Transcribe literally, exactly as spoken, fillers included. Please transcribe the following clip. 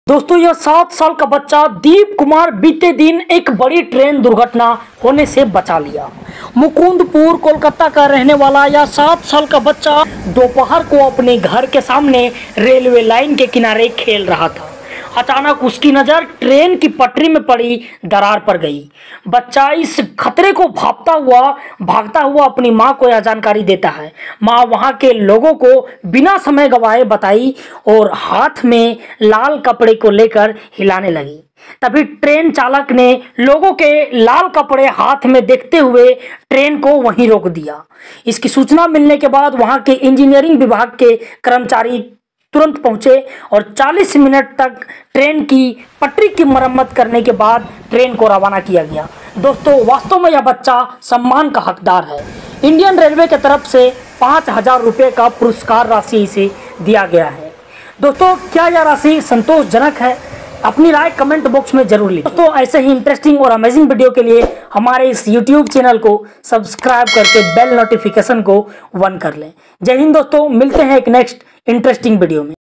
दोस्तों यह सात साल का बच्चा दीप कुमार बीते दिन एक बड़ी ट्रेन दुर्घटना होने से बचा लिया। मुकुंदपुर कोलकाता का रहने वाला यह सात साल का बच्चा दोपहर को अपने घर के सामने रेलवे लाइन के किनारे खेल रहा था। अचानक उसकी नज़र ट्रेन की पटरी में पड़ी दरार पर गई। बच्चा इस खतरे को भापता हुआ भागता हुआ अपनी मां को यह जानकारी देता है। मां वहां के लोगों को बिना समय गवाए बताई और हाथ में लाल कपड़े को लेकर हिलाने लगी। तभी ट्रेन चालक ने लोगों के लाल कपड़े हाथ में देखते हुए ट्रेन को वहीं रोक दिया। इसकी सूचना मिलने के बाद वहां के इंजीनियरिंग विभाग के कर्मचारी तुरंत पहुंचे और चालीस मिनट तक ट्रेन की पटरी की मरम्मत करने के बाद ट्रेन को रवाना किया गया। दोस्तों वास्तव में यह बच्चा सम्मान का हकदार है। इंडियन रेलवे की तरफ से पाँच हजार रुपये का पुरस्कार राशि इसे दिया गया है। दोस्तों क्या यह राशि संतोषजनक है? अपनी राय कमेंट बॉक्स में जरूर लिखें। दोस्तों ऐसे ही इंटरेस्टिंग और अमेजिंग वीडियो के लिए हमारे इस यूट्यूब चैनल को सब्सक्राइब करके बेल नोटिफिकेशन को वन कर लें। जय हिंद दोस्तों, मिलते हैं एक नेक्स्ट इंटरेस्टिंग वीडियो में।